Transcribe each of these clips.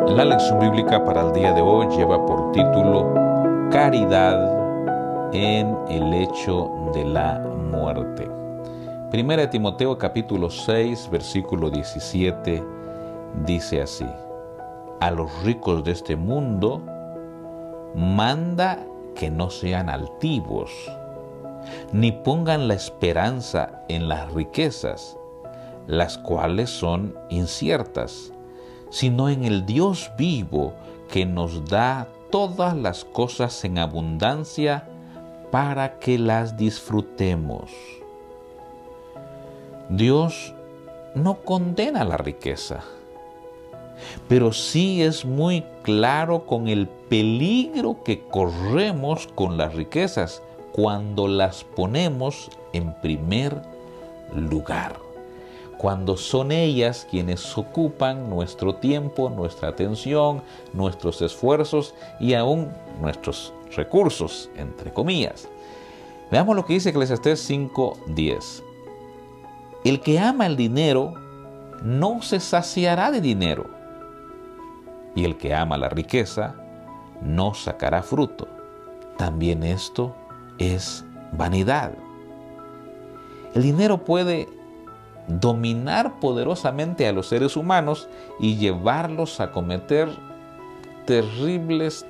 La lección bíblica para el día de hoy lleva por título Caridad en el hecho de la muerte. Primera de Timoteo capítulo 6, versículo 17 dice así: a los ricos de este mundo manda que no sean altivos, ni pongan la esperanza en las riquezas, las cuales son inciertas, sino en el Dios vivo que nos da todas las cosas en abundancia para que las disfrutemos. Dios no condena la riqueza, pero sí es muy claro con el peligro que corremos con las riquezas cuando las ponemos en primer lugar. Cuando son ellas quienes ocupan nuestro tiempo, nuestra atención, nuestros esfuerzos y aún nuestros recursos, entre comillas. Veamos lo que dice Eclesiastés 5:10. El que ama el dinero no se saciará de dinero, y el que ama la riqueza no sacará fruto. También esto es vanidad. El dinero puede dominar poderosamente a los seres humanos y llevarlos a cometer terribles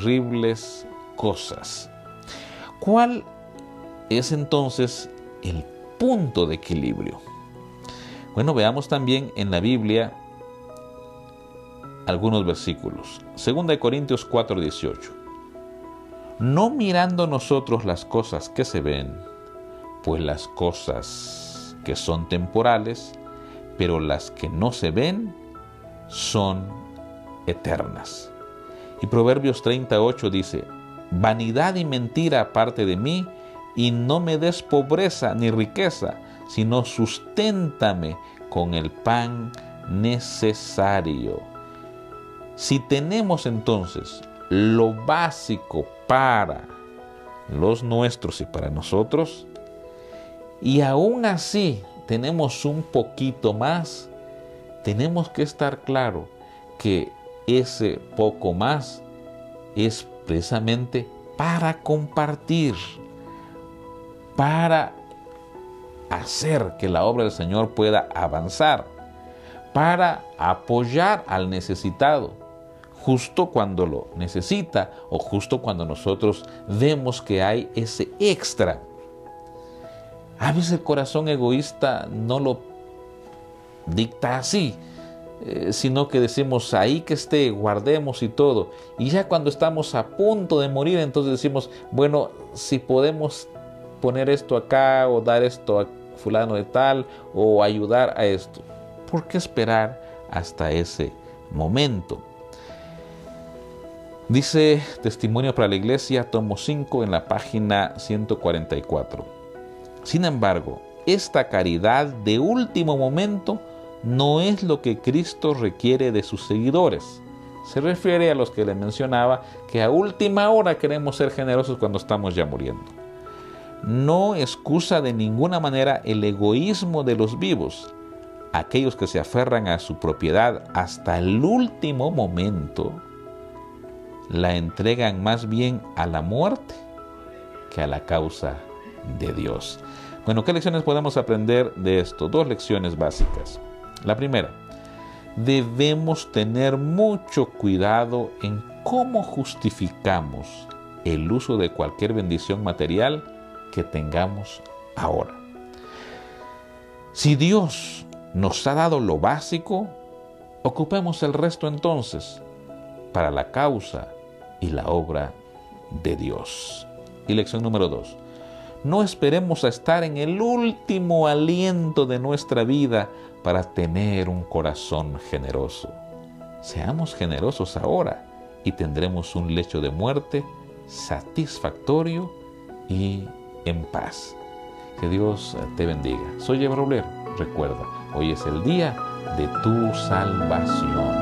cosas. ¿Cuál es entonces el punto de equilibrio? Bueno, veamos también en la Biblia algunos versículos. 2 Corintios 4:18. No mirando nosotros las cosas que se ven, pues las cosas que son temporales, pero las que no se ven son eternas. Y Proverbios 38 dice: vanidad y mentira aparte de mí, y no me des pobreza ni riqueza, sino susténtame con el pan necesario. Si tenemos entonces lo básico para los nuestros y para nosotros, y aún así tenemos un poquito más, tenemos que estar claro que ese poco más es precisamente para compartir, para hacer que la obra del Señor pueda avanzar, para apoyar al necesitado, justo cuando lo necesita o justo cuando nosotros vemos que hay ese extra. A veces el corazón egoísta no lo dicta así, sino que decimos ahí que esté, guardemos y todo. Y ya cuando estamos a punto de morir, entonces decimos, bueno, si podemos poner esto acá o dar esto a fulano de tal o ayudar a esto. ¿Por qué esperar hasta ese momento? Dice Testimonio para la Iglesia, tomo 5, en la página 144. Sin embargo, esta caridad de último momento no es lo que Cristo requiere de sus seguidores. Se refiere a los que le mencionaba, que a última hora queremos ser generosos cuando estamos ya muriendo. No excusa de ninguna manera el egoísmo de los vivos. Aquellos que se aferran a su propiedad hasta el último momento, la entregan más bien a la muerte que a la causa de Dios. Bueno, ¿qué lecciones podemos aprender de esto? 2 lecciones básicas. La primera, debemos tener mucho cuidado en cómo justificamos el uso de cualquier bendición material que tengamos ahora. Si Dios nos ha dado lo básico, ocupemos el resto entonces para la causa y la obra de Dios. Y lección número 2. No esperemos a estar en el último aliento de nuestra vida para tener un corazón generoso. Seamos generosos ahora y tendremos un lecho de muerte satisfactorio y en paz. Que Dios te bendiga. Soy Eber Oblero. Recuerda, hoy es el día de tu salvación.